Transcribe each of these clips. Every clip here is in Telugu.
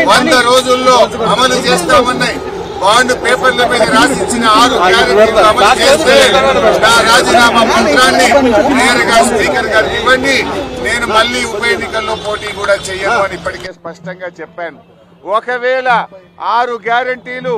100 రోజుల్లో అమలు చేస్తామన్నాయి. బాండ్ పేపర్ల మీద రాసిచ్చిన 6 గ్యారెంటీలు అమలు చేస్తే నా రాజీనామా పత్రాన్ని నేరుగా స్పీకర్ గారికి ఇవ్వండి. నేను మళ్లీ ఉప ఎన్నికల్లో పోటీ కూడా చెయ్యను అని ఇప్పటికే స్పష్టంగా చెప్పాను. ఒకవేళ 6 గ్యారెంటీలు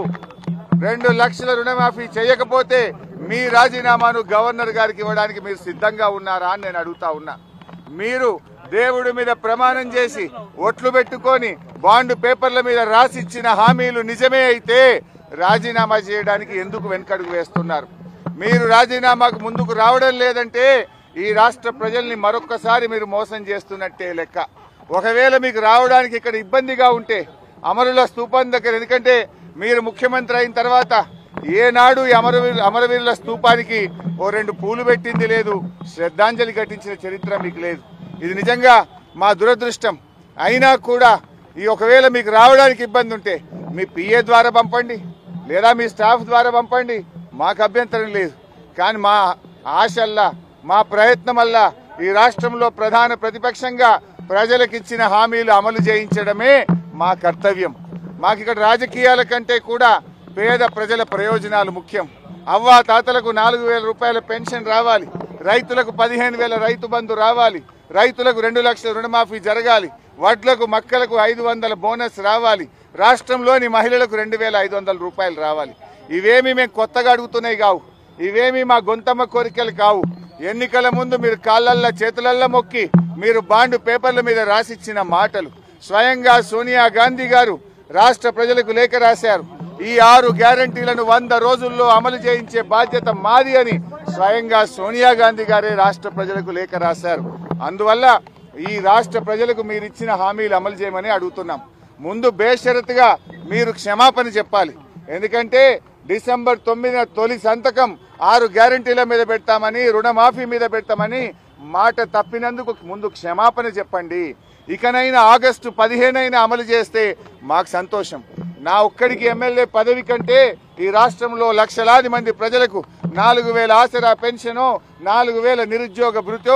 2 లక్షల రుణమాఫీ చేయకపోతే మీ రాజీనామాను గవర్నర్ గారికి ఇవ్వడానికి మీరు సిద్ధంగా ఉన్నారా అని నేను అడుగుతా ఉన్నా. మీరు దేవుడి మీద ప్రమాణం చేసి ఒట్లు పెట్టుకొని బాండ్ పేపర్ల మీద రాసిచ్చిన హామీలు నిజమే అయితే రాజీనామా చేయడానికి ఎందుకు వెనకడుగు వేస్తున్నారు? మీరు రాజీనామాకు ముందుకు రావడం లేదంటే ఈ రాష్ట్ర ప్రజల్ని మరొక్కసారి మీరు మోసం చేస్తున్నట్టే లెక్క. ఒకవేళ మీకు రావడానికి ఇక్కడ ఇబ్బందిగా ఉంటే అమరుల స్తూపం దగ్గర, ఎందుకంటే మీరు ముఖ్యమంత్రి అయిన తర్వాత ఏనాడు ఈ అమరవీరుల స్తూపానికి 2 పూలు పెట్టింది లేదు, శ్రద్ధాంజలి ఘటించిన చరిత్ర మీకు లేదు. ఇది నిజంగా మా దురదృష్టం. అయినా కూడా ఈ ఒకవేళ మీకు రావడానికి ఇబ్బంది ఉంటే మీ పిఏ ద్వారా పంపండి, లేదా మీ స్టాఫ్ ద్వారా పంపండి, మాకు అభ్యంతరం లేదు. కానీ మా ఆశల్లా, మా ప్రయత్నం వల్ల ఈ రాష్ట్రంలో ప్రధాన ప్రతిపక్షంగా ప్రజలకిచ్చిన హామీలు అమలు చేయించడమే మా కర్తవ్యం. మాకు ఇక్కడ రాజకీయాల కంటే కూడా పేద ప్రజల ప్రయోజనాలు ముఖ్యం. అవ్వా తాతలకు 4,000 రూపాయల పెన్షన్ రావాలి, రైతులకు 15,000 రైతు బంధు రావాలి, రైతులకు 2 లక్షల రుణమాఫీ జరగాలి, వడ్లకు మక్కలకు 500 బోనస్ రావాలి, రాష్ట్రంలోని మహిళలకు 2,500 రూపాయలు రావాలి. ఇవేమీ మేము కొత్తగా అడుగుతున్నాయి కావు, ఇవేమీ మా గొంతమ్మ కోరికలు కావు. ఎన్నికల ముందు మీరు కాళ్ళల్లా చేతులల్లా మొక్కి మీరు బాండ్ పేపర్ల మీద రాసిచ్చిన మాటలు. స్వయంగా సోనియా గాంధీ గారు రాష్ట్ర ప్రజలకు లేఖ రాశారు. ఈ 6 గ్యారంటీలను 100 రోజుల్లో అమలు చేయించే బాధ్యత మాది అని స్వయంగా సోనియా గాంధీ గారే రాష్ట్ర ప్రజలకు లేఖ రాశారు. అందువల్ల ఈ రాష్ట్ర ప్రజలకు మీరు ఇచ్చిన హామీలు అమలు చేయమని అడుగుతున్నాం. ముందు బేషరతుగా మీరు క్షమాపణ చెప్పాలి. ఎందుకంటే డిసెంబర్ 9న తొలి సంతకం 6 గ్యారంటీల మీద పెడతామని, రుణమాఫీ మీద పెడతామని మాట తప్పినందుకు ముందు క్షమాపణ చెప్పండి. ఇకనైనా ఆగస్టు 15 అమలు చేస్తే మాకు సంతోషం. నా ఒక్కడికి ఎమ్మెల్యే పదవి కంటే ఈ రాష్ట్రంలో లక్షలాది మంది ప్రజలకు 4,000 ఆసరా పెన్షను, 4,000 నిరుద్యోగ భృతో,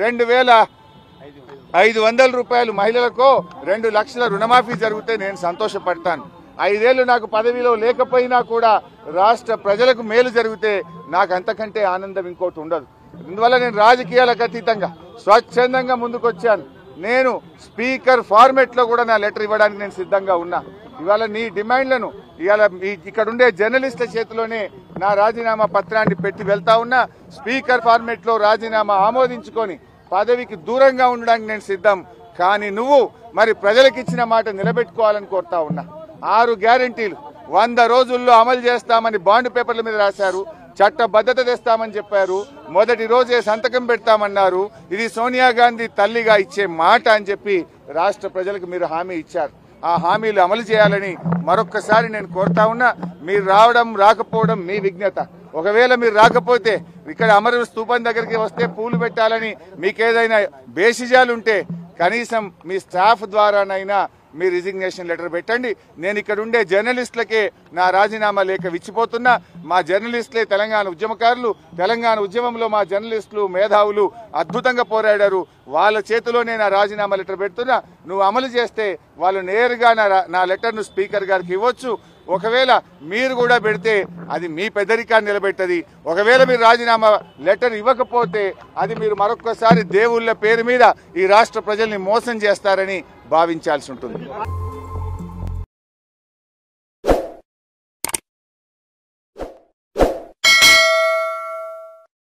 2,500 రూపాయలు మహిళలకు, 2 లక్షల రుణమాఫీ జరిగితే నేను సంతోషపడతాను. 5 ఏళ్లు నాకు పదవిలో లేకపోయినా కూడా రాష్ట్ర ప్రజలకు మేలు జరిగితే నాకు అంతకంటే ఆనందం ఇంకోటి ఉండదు. అందువల్ల నేను రాజకీయాలకు అతీతంగా స్వచ్ఛందంగా ముందుకొచ్చాను. నేను స్పీకర్ ఫార్మెట్ లో కూడా నా లెటర్ ఇవ్వడానికి నేను సిద్ధంగా ఉన్నా. ఇవాళ నీ డిమాండ్లను ఇవాళ ఇక్కడ ఉండే జర్నలిస్టుల చేతిలోనే నా రాజీనామా పత్రాన్ని పెట్టి వెళ్తా ఉన్నా. స్పీకర్ ఫార్మెట్ లో రాజీనామా ఆమోదించుకొని పదవికి దూరంగా ఉండడానికి నేను సిద్ధం. కానీ నువ్వు మరి ప్రజలకు ఇచ్చిన మాట నిలబెట్టుకోవాలని కోరుతా ఉన్నా. 6 గ్యారెంటీలు 100 రోజుల్లో అమలు చేస్తామని బాండ్ పేపర్ల మీద రాశారు, చట్టబద్ధత తెస్తామని చెప్పారు, మొదటి రోజే సంతకం పెడతామన్నారు. ఇది సోనియా గాంధీ తల్లిగా ఇచ్చే మాట అని చెప్పి రాష్ట్ర ప్రజలకు మీరు హామీ ఇచ్చారు. ఆ హామీలు అమలు చేయాలని మరొక్కసారి నేను కోరుతా ఉన్నా. మీరు రావడం రాకపోవడం మీ విజ్ఞత. ఒకవేళ మీరు రాకపోతే ఇక్కడ అమరుల స్తూపం దగ్గరికి వస్తే పూలు పెట్టాలని మీకేదైనా బేసిజాలుంటే కనీసం మీ స్టాఫ్ ద్వారానైనా మీ రిజిగ్నేషన్ లెటర్ పెట్టండి. నేను ఇక్కడ ఉండే జర్నలిస్టులకే నా రాజీనామా లేఖ విచ్చిపోతున్నా. మా జర్నలిస్టులే తెలంగాణ ఉద్యమకారులు. తెలంగాణ ఉద్యమంలో మా జర్నలిస్టులు మేధావులు అద్భుతంగా పోరాడారు. వాళ్ళ చేతిలోనే నా రాజీనామా లెటర్ పెడుతున్నా. నువ్వు అమలు చేస్తే వాళ్ళు నేరుగా నా లెటర్ను స్పీకర్ గారికి ఇవ్వచ్చు. ఒకవేళ మీరు కూడా పెడితే అది మీ పెద్దరికాన్ని నిలబెట్టది. ఒకవేళ మీరు రాజీనామా లెటర్ ఇవ్వకపోతే అది మీరు మరొక్కసారి దేవుళ్ళ పేరు మీద ఈ రాష్ట్ర ప్రజల్ని మోసం చేస్తారని భావించాల్సి ఉంటుంది.